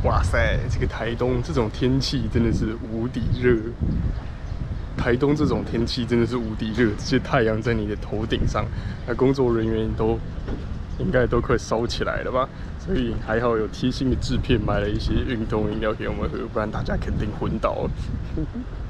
哇塞，这个台东这种天气真的是无敌热。台东这种天气真的是无敌热，这些太阳在你的头顶上，那工作人员都应该都快烧起来了吧？所以还好有贴心的制片买了一些运动饮料给我们喝，不然大家肯定昏倒了。